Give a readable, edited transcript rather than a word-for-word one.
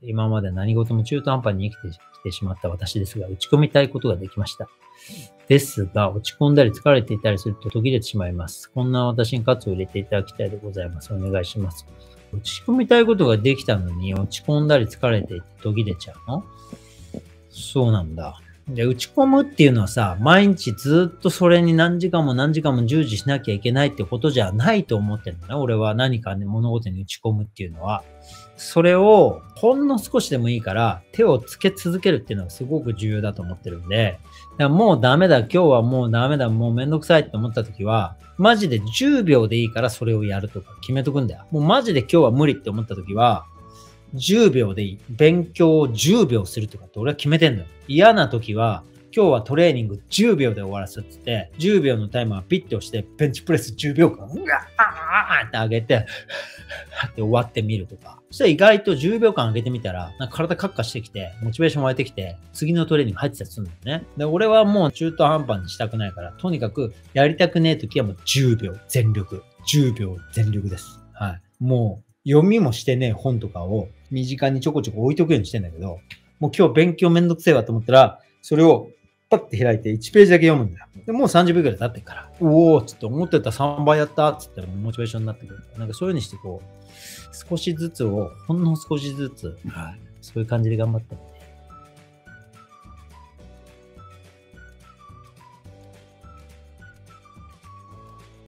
今まで何事も中途半端に生きてきてしまった私ですが、打ち込みたいことができました。ですが、落ち込んだり疲れていたりすると途切れてしまいます。こんな私に喝を入れていただきたいでございます。お願いします。打ち込みたいことができたのに、落ち込んだり疲れていて途切れちゃうの？そうなんだ。で、打ち込むっていうのはさ、毎日ずっとそれに何時間も何時間も従事しなきゃいけないってことじゃないと思ってるのね。俺は何かね、物事に打ち込むっていうのは。それをほんの少しでもいいから手をつけ続けるっていうのがすごく重要だと思ってるんで、だからもうダメだ、今日はもうダメだ、もうめんどくさいって思った時は、マジで10秒でいいからそれをやるとか決めとくんだよ。もうマジで今日は無理って思った時は、10秒でいい。勉強を10秒するとかって俺は決めてんのよ。嫌な時は、今日はトレーニング10秒で終わらすって言って、10秒のタイマーピッて押して、ベンチプレス10秒間、うわーって上げて、って終わってみるとか。そしたら意外と10秒間上げてみたら、なんか体カッカしてきて、モチベーション湧いてきて、次のトレーニング入ってたりするんだよね。で、俺はもう中途半端にしたくないから、とにかくやりたくねえ時はもう10秒全力。10秒全力です。はい。もう、読みもしてねえ本とかを身近にちょこちょこ置いとくようにしてんだけど、もう今日勉強めんどくせえわと思ったら、それをパッて開いて1ページだけ読むんだよ。でもう30秒くらい経ってるから、おーっつって思ってた3倍やったっつったらモチベーションになってくる。なんかそういう風にしてこう、少しずつを、ほんの少しずつ、はい、そういう感じで頑張って。